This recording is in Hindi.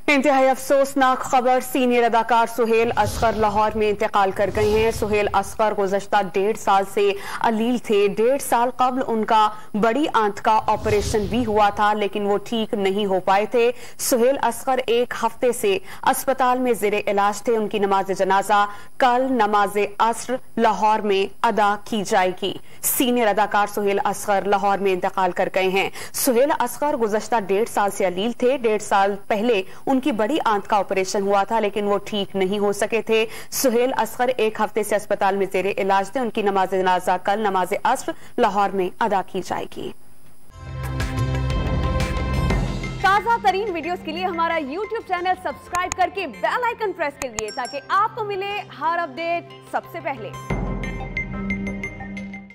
इंतहाई अफसोसनाक खबर, सीनियर अदाकार सुहेल असगर लाहौर में इंतकाल कर गए हैं। सुहेल असगर गुज़श्ता 1.5 साल से अलील थे। 1.5 साल कबल उनका बड़ी आंत का ऑपरेशन भी हुआ था, लेकिन वो ठीक नहीं हो पाए थे। सुहेल असगर 1 हफ्ते से अस्पताल में ज़ेरे इलाज थे। उनकी नमाज जनाजा कल नमाज अस्र लाहौर में अदा की जाएगी। सीनियर अदाकार सुहेल असगर लाहौर में इंतकाल कर गए हैं। सुहेल असगर गुज़श्ता 1.5 साल से अलील थे। 1.5 साल पहले उनकी बड़ी आंत का ऑपरेशन हुआ था, लेकिन वो ठीक नहीं हो सके थे। सुहेल असगर 1 हफ्ते से अस्पताल में ज़ेरे इलाज थे। उनकी नमाज जनाजा कल नमाज अस्र लाहौर में अदा की जाएगी। ताज़ा तरीन वीडियोस के लिए हमारा YouTube चैनल सब्सक्राइब करके बेल आइकन प्रेस करिए ताकि आपको मिले हर अपडेट सबसे पहले।